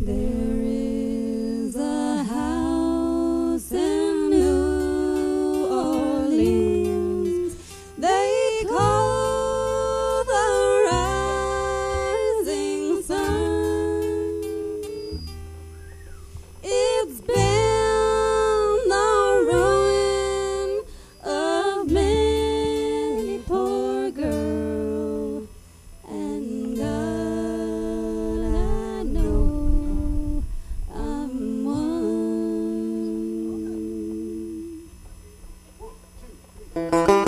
There is a house in New Orleans they call the Rising Sun. It's been the ruin of many poor girl, and God, I know I'm one.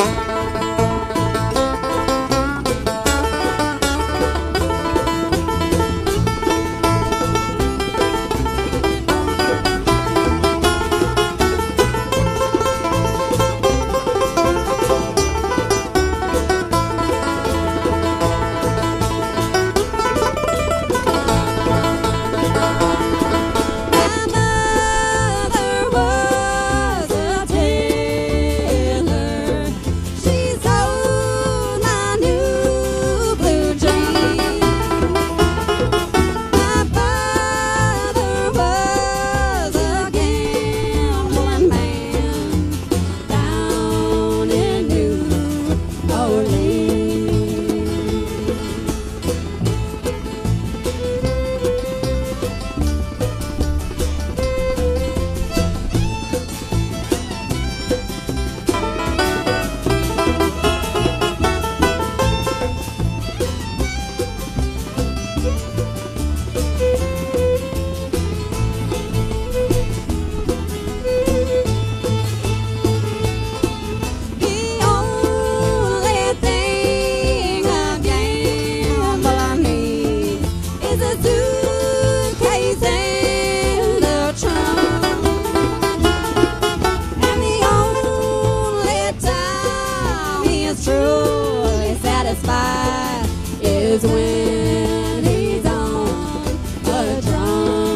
Is when he's on a drum.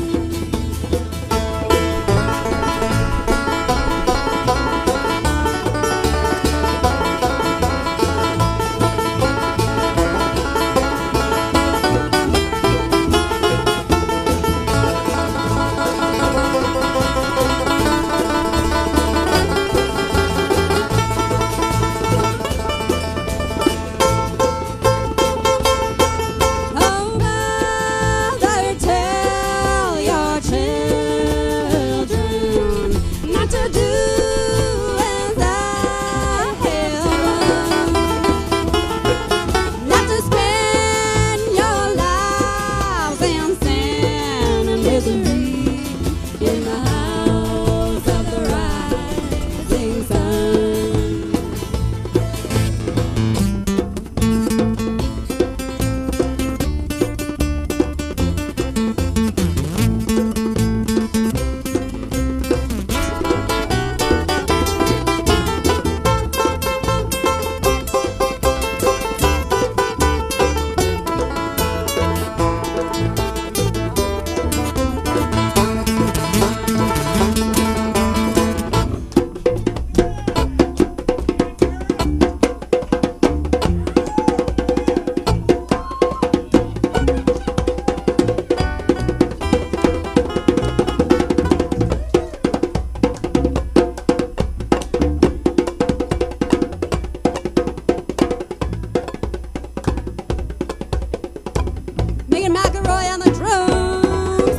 McElroy on the drums.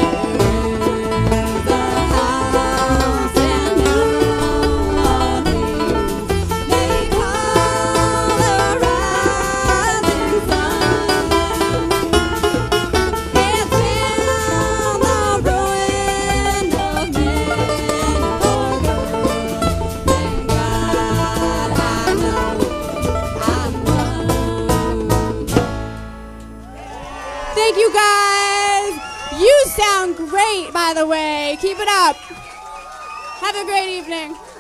There's a house in New Orleans they call the Rising Sun. It's been the ruin of many poor girls. Thank God I know I'm one. Thank you guys. You sound great, by the way. Keep it up. Have a great evening.